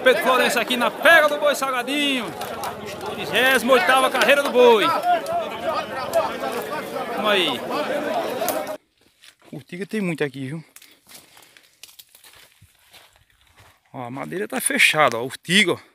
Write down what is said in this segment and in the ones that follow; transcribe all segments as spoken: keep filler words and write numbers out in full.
Pedro Florencio aqui na pega do boi salgadinho. trigésima oitava carreira do boi. Vamos aí. Urtiga tem muito aqui, viu? Ó, a madeira tá fechada, ó. Urtiga, ó.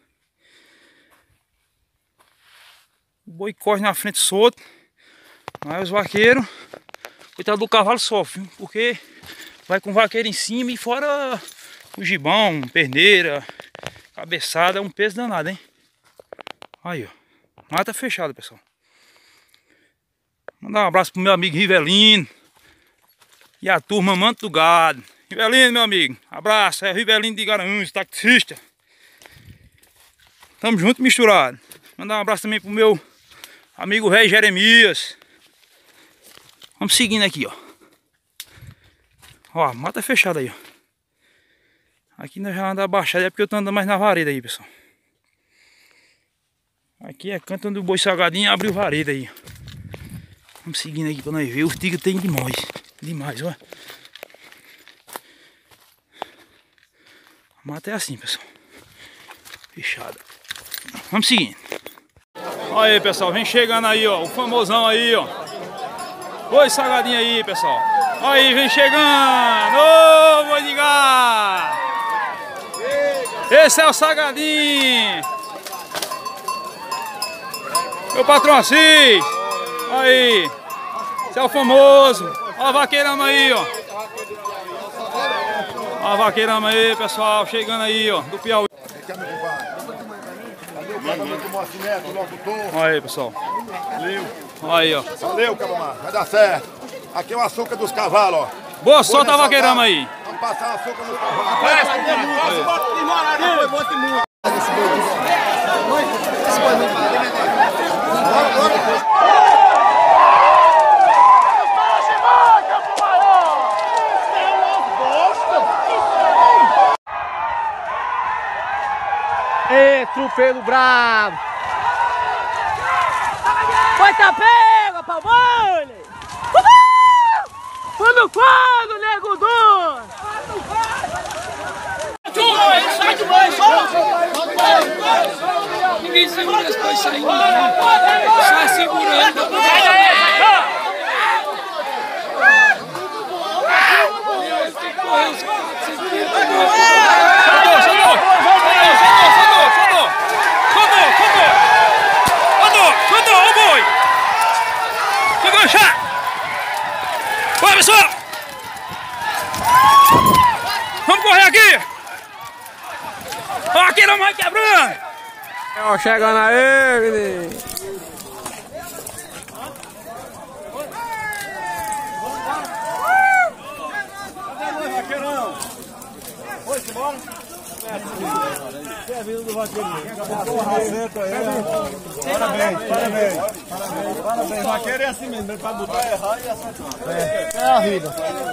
O boi corre na frente solto. Mas os vaqueiros, coitado do cavalo, sofre, viu? Porque vai com o vaqueiro em cima e fora o gibão, perneira, cabeçada, é um peso danado, hein? Aí, ó. Mata fechada, pessoal. Mandar um abraço pro meu amigo Rivelino e a turma Manto do Gado. Rivelino, meu amigo, abraço. É Rivelino de Garanhuns, taxista. Tamo junto, misturado. Mandar um abraço também pro meu amigo Rei Jeremias. Vamos seguindo aqui, ó. Ó, mata fechada aí, ó. Aqui nós já andamos abaixado, é porque eu tô andando mais na vareda aí, pessoal. Aqui é canto onde o boi salgadinho abre o vareda aí. Vamos seguindo aqui pra nós ver. O tigre tem demais. Demais, ó. A mata é assim, pessoal. Fechada. Vamos seguindo. Olha aí, pessoal. Vem chegando aí, ó. O famosão aí, ó. Boi salgadinho aí, pessoal. Olha aí, vem chegando. Ô, boi de gado. Esse é o salgadinho. Meu patrão Assis. Aí. Esse é o famoso. Olha a vaqueirama aí, ó. Olha a vaqueirama aí, pessoal. Chegando aí, ó. Do Piauí. Olha aí, pessoal. Valeu. Olha aí, ó. Valeu, Cabamar. Vai dar certo. Aqui é o açúcar dos cavalos, ó. Boa, solta a vaqueirama aí. Vamos passar o açúcar nos cavalos. Quase bota de moraria. Foi bota de muito. Esse boi de... Esse boi muito. Bora, bora. Ê, trupelo bravo! Vai tá pego, pamonha! Uhul! Quando quando, nego duro! Sai do banho, só! Ninguém segura as coisas saindo, sai segurando! Sai daí! Bora, pessoal! Vamos correr aqui! Ó, aqui não vai quebrando! Ó, chegando aí, menino! Foi-se embora? Você é vindo do vaqueirinho. Parabéns, parabéns. Parabéns, parabéns. Vaqueiro é assim mesmo, para botar errar e acertar. É, é a vida.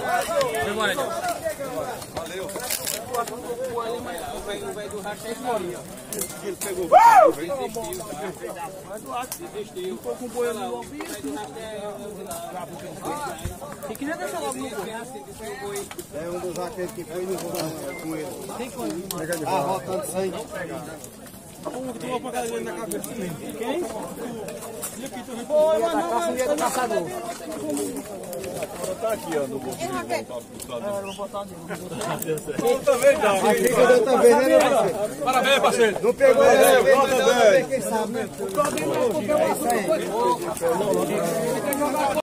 Valeu. Ele pegou o desistiu. Ficou com o boi ali logo. Tem que deixar logo no boi. É um dos vaqueiros que foi no com ele. Tem quando? Ah, voltando sangue. Um que tomou uma pancada na cabeça mesmo. Quem? E aqui tu foi, mas não é do caçador. Agora tá aqui, ó, no bolso. É, vou botar ali. Eu também dá. Aqui que eu também, né, parceiro? Parabéns, parceiro. Não pegou, né? Volta bem. Quem sabe, né? É isso aí.